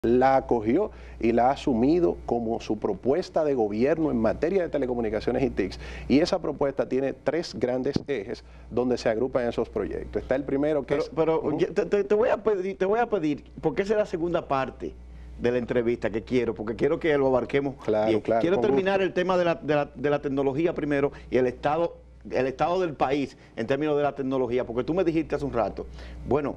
la acogió y la ha asumido como su propuesta de gobierno en materia de telecomunicaciones y TICs. Y esa propuesta tiene tres grandes ejes donde se agrupan esos proyectos. Está el primero que te voy a pedir, porque esa es la segunda parte de la entrevista que quiero, porque quiero que lo abarquemos bien. Quiero terminar el tema de la tecnología primero y el estado del país en términos de la tecnología, porque tú me dijiste hace un rato, bueno,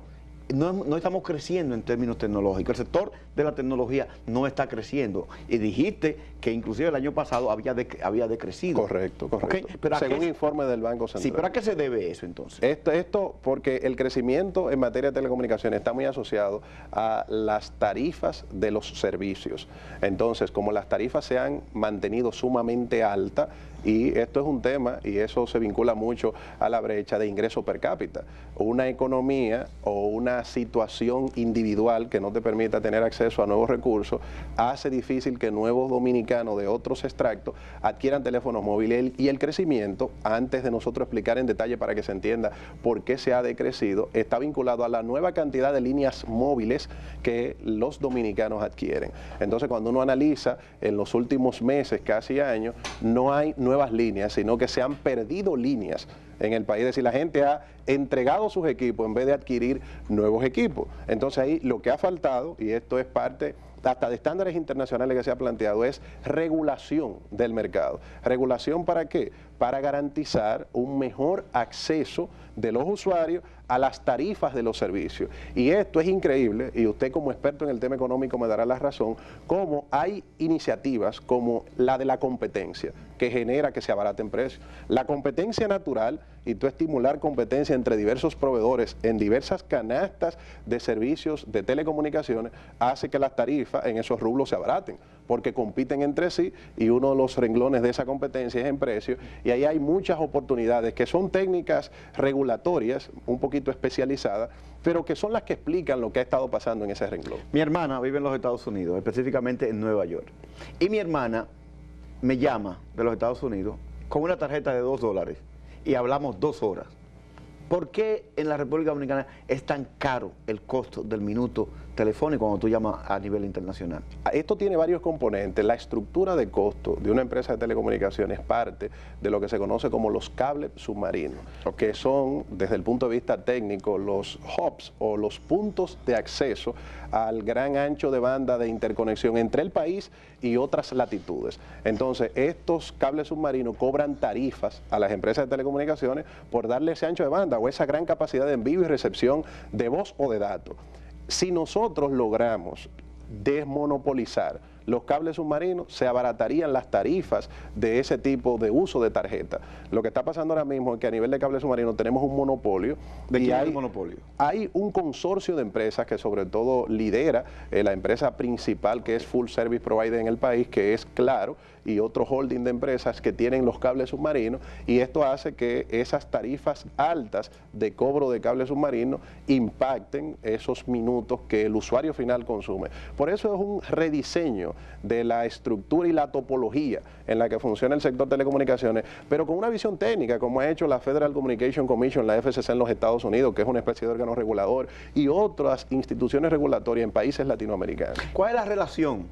no estamos creciendo en términos tecnológicos, el sector de la tecnología no está creciendo, y dijiste que inclusive el año pasado había decrecido. Correcto. ¿Okay? Pero según informe del Banco Central. Sí, pero ¿a qué se debe eso entonces? Esto porque el crecimiento en materia de telecomunicaciones está muy asociado a las tarifas de los servicios. Entonces, como las tarifas se han mantenido sumamente altas, y esto es un tema, y eso se vincula mucho a la brecha de ingreso per cápita. Una economía o una situación individual que no te permita tener acceso a nuevos recursos hace difícil que nuevos dominicanos de otros extractos adquieran teléfonos móviles, y el crecimiento, antes de nosotros explicar en detalle para que se entienda por qué se ha decrecido, está vinculado a la nueva cantidad de líneas móviles que los dominicanos adquieren. Entonces, cuando uno analiza en los últimos meses, casi años, no hay nuevas líneas, sino que se han perdido líneas en el país. Es decir, la gente ha entregado sus equipos en vez de adquirir nuevos equipos. Entonces ahí lo que ha faltado, y esto es parte hasta de estándares internacionales que se ha planteado, es regulación del mercado. ¿Regulación para qué? Para garantizar un mejor acceso de los usuarios a las tarifas de los servicios. Y esto es increíble, y usted como experto en el tema económico me dará la razón, cómo hay iniciativas como la de la competencia, que genera que se abaraten precios. La competencia natural, y tú estimular competencia entre diversos proveedores en diversas canastas de servicios de telecomunicaciones, hace que las tarifas en esos rublos se abaraten, porque compiten entre sí, y uno de los renglones de esa competencia es en precio, y ahí hay muchas oportunidades que son técnicas regulatorias, un poquito especializadas, pero que son las que explican lo que ha estado pasando en ese renglón. Mi hermana vive en los Estados Unidos, específicamente en Nueva York, y mi hermana me llama de los Estados Unidos con una tarjeta de $2 y hablamos 2 horas. ¿Por qué en la República Dominicana es tan caro el costo del minuto telefónico cuando tú llamas a nivel internacional? Esto tiene varios componentes. La estructura de costo de una empresa de telecomunicaciones parte de lo que se conoce como los cables submarinos, que son, desde el punto de vista técnico, los hubs o los puntos de acceso al gran ancho de banda de interconexión entre el país y otras latitudes. Entonces, estos cables submarinos cobran tarifas a las empresas de telecomunicaciones por darle ese ancho de banda o esa gran capacidad de envío y recepción de voz o de datos. Si nosotros logramos desmonopolizar los cables submarinos, se abaratarían las tarifas de ese tipo de uso de tarjeta. Lo que está pasando ahora mismo es que a nivel de cables submarinos tenemos un monopolio. ¿De quién es el monopolio? Hay un consorcio de empresas que sobre todo lidera la empresa principal, que es Full Service Provider en el país, que es Claro, y otro holding de empresas que tienen los cables submarinos, y esto hace que esas tarifas altas de cobro de cables submarinos impacten esos minutos que el usuario final consume. Por eso es un rediseño de la estructura y la topología en la que funciona el sector telecomunicaciones, pero con una visión técnica, como ha hecho la Federal Communication Commission, la FCC en los Estados Unidos, que es una especie de órgano regulador, y otras instituciones regulatorias en países latinoamericanos. ¿Cuál es la relación,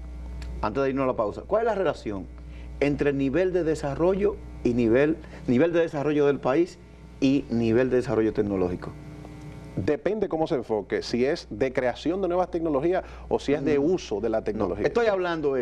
antes de irnos a la pausa, cuál es la relación entre nivel de desarrollo y nivel de desarrollo del país y nivel de desarrollo tecnológico? Depende cómo se enfoque, si es de creación de nuevas tecnologías o si es de uso de la tecnología. No, estoy hablando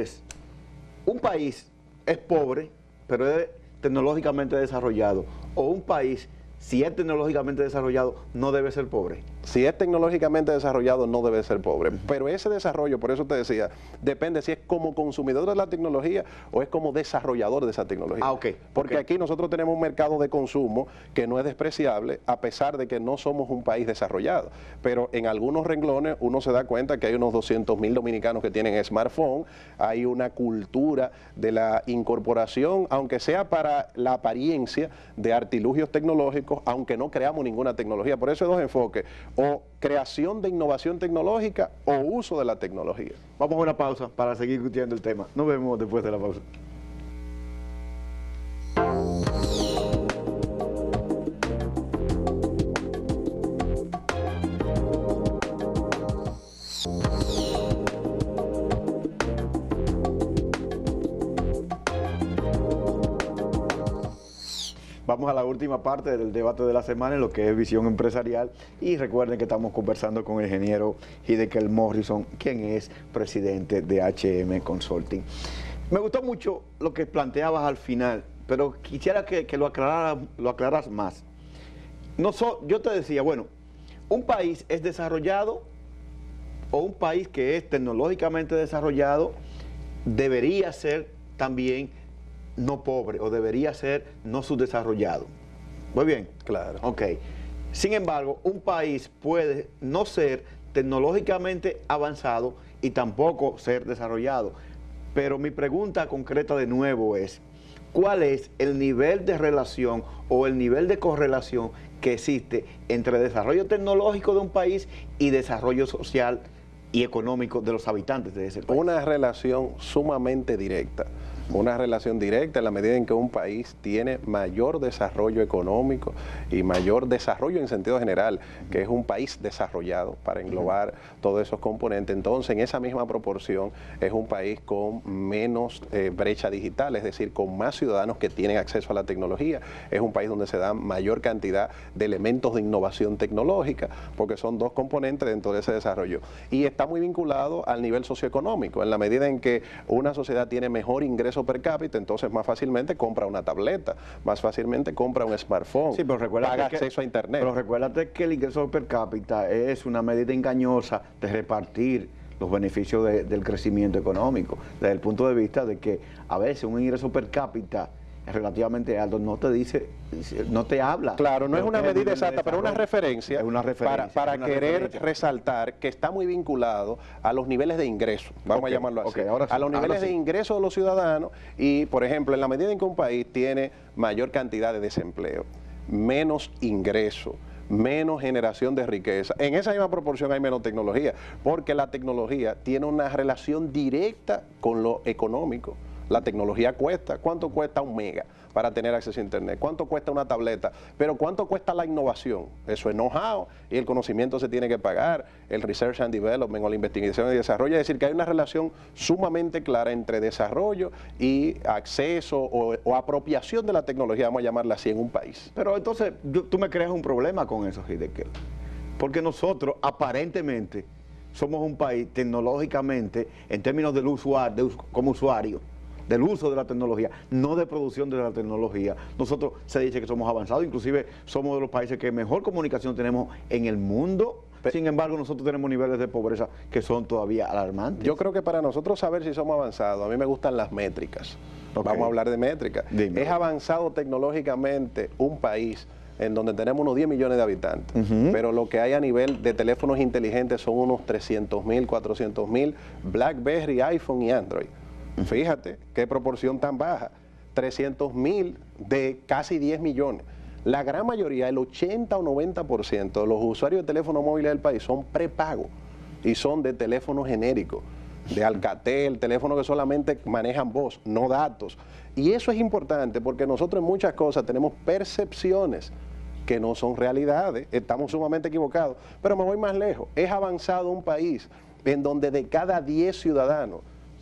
un país es pobre, pero es tecnológicamente desarrollado, o un país, si es tecnológicamente desarrollado, no debe ser pobre. Si es tecnológicamente desarrollado, no debe ser pobre. Pero ese desarrollo, por eso te decía, depende si es como consumidor de la tecnología o es como desarrollador de esa tecnología. Ah, ok. Porque aquí nosotros tenemos un mercado de consumo que no es despreciable, a pesar de que no somos un país desarrollado. Pero en algunos renglones uno se da cuenta que hay unos 200.000 dominicanos que tienen smartphone, hay una cultura de la incorporación, aunque sea para la apariencia de artilugios tecnológicos, aunque no creamos ninguna tecnología. Por eso hay dos enfoques: o creación de innovación tecnológica o uso de la tecnología. Vamos a una pausa para seguir discutiendo el tema. Nos vemos después de la pausa. vamos a la última parte del debate de la semana en lo que es visión empresarial. Y recuerden que estamos conversando con el ingeniero Hideki Morrison, quien es presidente de H&M Consulting. Me gustó mucho lo que planteabas al final, pero quisiera que lo aclararas más. Yo te decía, bueno, un país es desarrollado o un país que es tecnológicamente desarrollado debería ser también no pobre o debería ser no subdesarrollado. Muy bien. Claro. Ok. Sin embargo, un país puede no ser tecnológicamente avanzado y tampoco ser desarrollado. Pero mi pregunta concreta de nuevo es, ¿cuál es el nivel de relación o el nivel de correlación que existe entre desarrollo tecnológico de un país y desarrollo social y económico de los habitantes de ese país? Una relación sumamente directa. Una relación directa en la medida en que un país tiene mayor desarrollo económico y mayor desarrollo en sentido general, que es un país desarrollado para englobar todos esos componentes. Entonces, en esa misma proporción, es un país con menos brecha digital, es decir, con más ciudadanos que tienen acceso a la tecnología. Es un país donde se da mayor cantidad de elementos de innovación tecnológica, porque son dos componentes dentro de ese desarrollo. Y está muy vinculado al nivel socioeconómico, en la medida en que una sociedad tiene mejor ingreso per cápita, entonces más fácilmente compra una tableta, más fácilmente compra un smartphone, sí, pero paga acceso a internet. Pero recuérdate que el ingreso per cápita es una medida engañosa de repartir los beneficios del crecimiento económico, desde el punto de vista de que a veces un ingreso per cápita relativamente alto no te dice, no te habla. Claro, no es una medida exacta, pero una referencia, para querer resaltar que está muy vinculado a los niveles de ingreso, vamos a llamarlo así, a los niveles de ingreso de los ciudadanos y, por ejemplo, en la medida en que un país tiene mayor cantidad de desempleo, menos ingreso, menos generación de riqueza. En esa misma proporción hay menos tecnología, porque la tecnología tiene una relación directa con lo económico. La tecnología cuesta. ¿Cuánto cuesta un mega para tener acceso a internet? ¿Cuánto cuesta una tableta? Pero ¿cuánto cuesta la innovación? Eso es know-how y el conocimiento se tiene que pagar, el research and development o la investigación y desarrollo. Es decir, que hay una relación sumamente clara entre desarrollo y acceso o apropiación de la tecnología, vamos a llamarla así, en un país. Pero entonces tú me creas un problema con eso, Hideki, porque nosotros aparentemente somos un país tecnológicamente, en términos del usuario, como usuario, del uso de la tecnología, no de producción de la tecnología. Nosotros se dice que somos avanzados, inclusive somos de los países que mejor comunicación tenemos en el mundo. Sin embargo, nosotros tenemos niveles de pobreza que son todavía alarmantes. Yo creo que para nosotros saber si somos avanzados, a mí me gustan las métricas. Okay. Vamos a hablar de métricas. Dime. Es avanzado tecnológicamente un país en donde tenemos unos 10 millones de habitantes, pero lo que hay a nivel de teléfonos inteligentes son unos 300.000, 400.000 BlackBerry, iPhone y Android. Fíjate qué proporción tan baja, 300.000 de casi 10 millones. La gran mayoría, el 80 o 90% de los usuarios de teléfonos móviles del país son prepago y son de teléfonos genéricos, de Alcatel, teléfonos que solamente manejan voz, no datos. Y eso es importante porque nosotros en muchas cosas tenemos percepciones que no son realidades, estamos sumamente equivocados. Pero me voy más lejos, es avanzado un país en donde de cada 10 ciudadanos,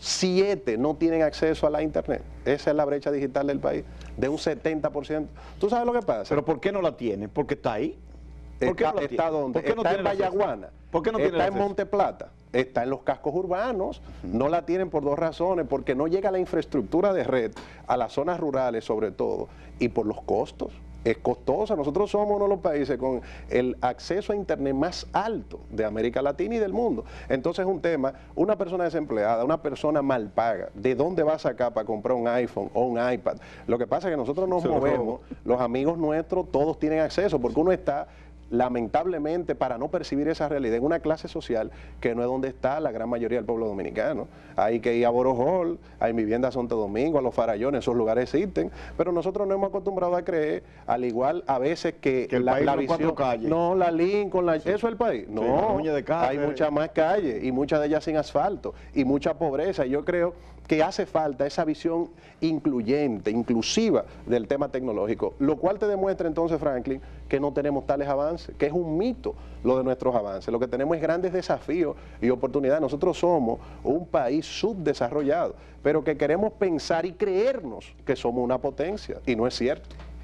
7 no tienen acceso a la internet. Esa es la brecha digital del país, de un 70%. ¿Tú sabes lo que pasa? ¿Pero por qué no la tiene? ¿Porque está ahí? ¿Por qué no la tiene? ¿Está dónde? ¿Está en Vallaguana? ¿Por qué no tiene está en Monte Plata? Está en los cascos urbanos. No la tienen por dos razones, porque no llega la infraestructura de red a las zonas rurales sobre todo, y por los costos. Es costosa. Nosotros somos uno de los países con el acceso a internet más alto de América Latina y del mundo. Entonces es un tema, una persona desempleada, una persona mal paga, ¿de dónde va a sacar para comprar un iPhone o un iPad? Lo que pasa es que nosotros nos movemos, los amigos nuestros, todos tienen acceso, porque uno está lamentablemente, para no percibir esa realidad, en una clase social que no es donde está la gran mayoría del pueblo dominicano. Hay que ir a Borojol, hay Vivienda Santo Domingo, a Los Farallones, esos lugares existen, pero nosotros nos hemos acostumbrado a creer, al igual a veces que la visión, no, la Lincoln, eso es el país, no, hay muchas más calles y muchas de ellas sin asfalto y mucha pobreza, y yo creo que hace falta esa visión incluyente, inclusiva del tema tecnológico, lo cual te demuestra entonces, Franklin, que no tenemos tales avances, que es un mito lo de nuestros avances. Lo que tenemos es grandes desafíos y oportunidades. Nosotros somos un país subdesarrollado, pero que queremos pensar y creernos que somos una potencia, y no es cierto.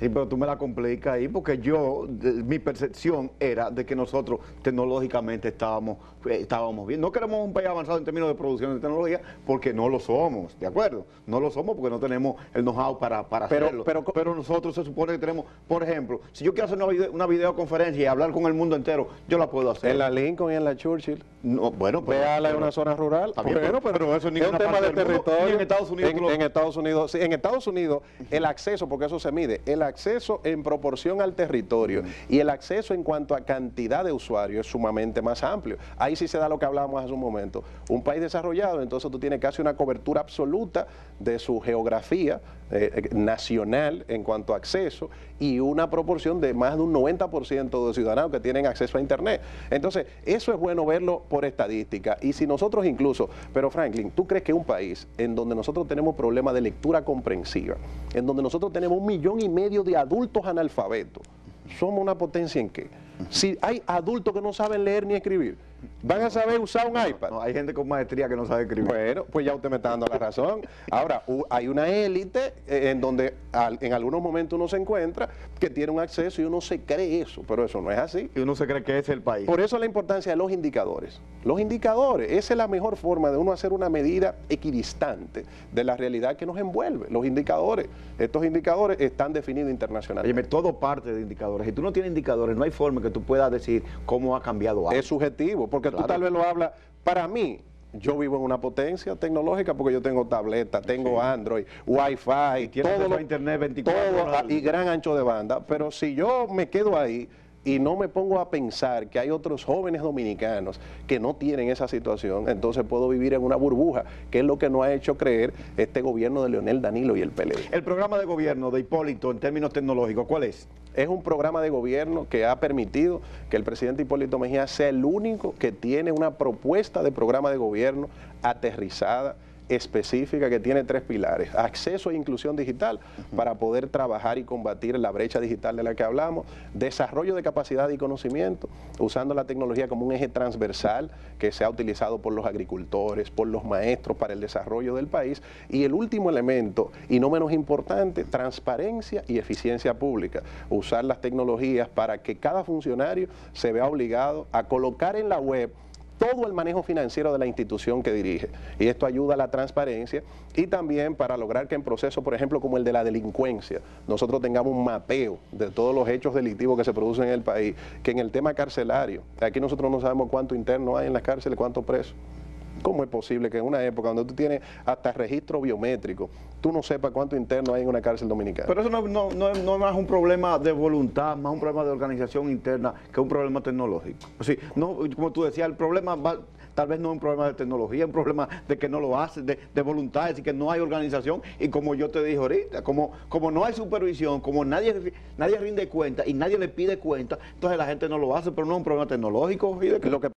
Sí, pero tú me la complicas ahí porque mi percepción era de que nosotros tecnológicamente estábamos bien. No queremos un país avanzado en términos de producción de tecnología porque no lo somos, ¿de acuerdo? No lo somos porque no tenemos el know-how para hacerlo. Pero nosotros se supone que tenemos, por ejemplo, si yo quiero hacer una videoconferencia y hablar con el mundo entero, yo la puedo hacer. En la Lincoln y en la Churchill. No, bueno, véala en una zona rural. Pero eso es un tema de territorio. En Estados Unidos. En Estados Unidos, el acceso, porque eso se mide, el acceso en proporción al territorio y el acceso en cuanto a cantidad de usuarios es sumamente más amplio. Ahí sí se da lo que hablábamos hace un momento. Un país desarrollado, entonces tú tienes casi una cobertura absoluta de su geografía nacional en cuanto a acceso y una proporción de más de un 90% de ciudadanos que tienen acceso a Internet. Entonces, eso es bueno verlo por estadística. Y si nosotros incluso, pero Franklin, ¿tú crees que un país en donde nosotros tenemos problemas de lectura comprensiva, en donde nosotros tenemos 1,5 millones de adultos analfabetos, somos una potencia en qué? Si hay adultos que no saben leer ni escribir, ¿van a saber usar un iPad? No, hay gente con maestría que no sabe escribir. Bueno, pues ya usted me está dando la razón. Ahora, hay una élite en donde en algunos momentos uno se encuentra que tiene un acceso y uno se cree eso, pero eso no es así. Y uno se cree que es el país. Por eso la importancia de los indicadores. Los indicadores, esa es la mejor forma de uno hacer una medida equidistante de la realidad que nos envuelve. Los indicadores, estos indicadores están definidos internacionalmente. Oye, todo parte de indicadores. Si tú no tienes indicadores, no hay forma que tú puedas decir cómo ha cambiado algo. Es subjetivo, porque claro, tú tal vez lo hablas. Para mí, yo vivo en una potencia tecnológica porque yo tengo tableta, tengo Android, Wi-Fi, todo internet 24 horas y gran ancho de banda. Pero si yo me quedo ahí y no me pongo a pensar que hay otros jóvenes dominicanos que no tienen esa situación, entonces puedo vivir en una burbuja, que es lo que nos ha hecho creer este gobierno de Leonel Danilo y el PLD. El programa de gobierno de Hipólito en términos tecnológicos, ¿cuál es? Es un programa de gobierno que ha permitido que el presidente Hipólito Mejía sea el único que tiene una propuesta de programa de gobierno aterrizada, específica, que tiene 3 pilares: acceso e inclusión digital para poder trabajar y combatir la brecha digital de la que hablamos, desarrollo de capacidad y conocimiento, usando la tecnología como un eje transversal que se ha utilizado por los agricultores, por los maestros para el desarrollo del país, y el último elemento, y no menos importante, transparencia y eficiencia pública, usar las tecnologías para que cada funcionario se vea obligado a colocar en la web todo el manejo financiero de la institución que dirige. Y esto ayuda a la transparencia y también para lograr que en procesos, por ejemplo, como el de la delincuencia, nosotros tengamos un mapeo de todos los hechos delictivos que se producen en el país, que en el tema carcelario, aquí nosotros no sabemos cuánto interno hay en las cárceles, cuántos presos. ¿Cómo es posible que en una época donde tú tienes hasta registro biométrico, tú no sepas cuánto interno hay en una cárcel dominicana? Pero eso no es más un problema de voluntad, más un problema de organización interna que un problema tecnológico. O sea, no, como tú decías, el problema tal vez no es un problema de tecnología, es un problema de que no lo hace, de voluntad, es decir, que no hay organización. Y como yo te dije ahorita, como no hay supervisión, como nadie rinde cuenta y nadie le pide cuenta, entonces la gente no lo hace, pero no es un problema tecnológico.